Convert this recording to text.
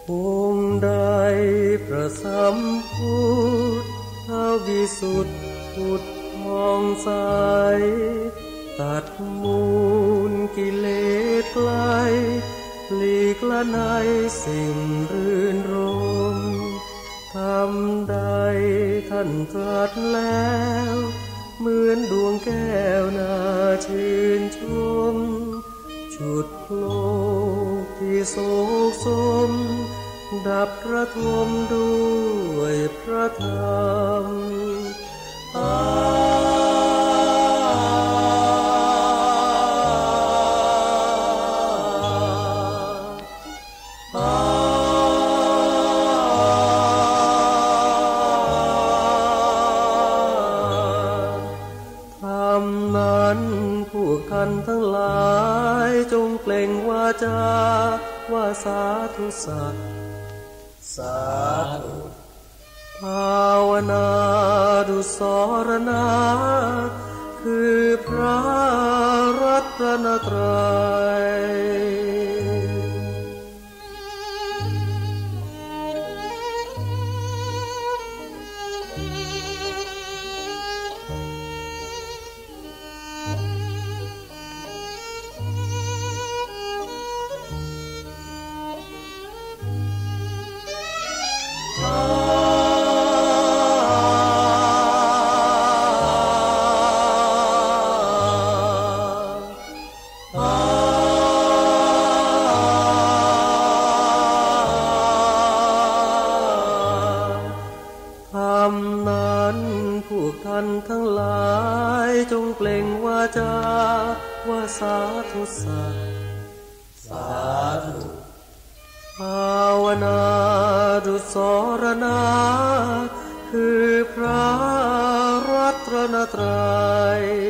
องค์ใดประสัมพุทธวิสุทธิพุทธผ่องใสตัดมูลกิเลสไกลหลีกละในสิ่งรื่นรมทำใดท่านตรัสแล้วเหมือนดวงแก้วน่าชื่นชมฉุดโลกที่โศกสมดับกระทมด้วยพระธรรมนั้นพวกท่านทั้งหลายจงเปล่งวาจาว่าสาธุสัตย์สาธุภาวนาดุสรณะคือพระรัตนตรัยนั้นพวกท่านทั้งหลายจงเปล่งวาจาว่าสาธุสัตย์สาธุภาวนาดุสรณะคือพระรัตนตรัย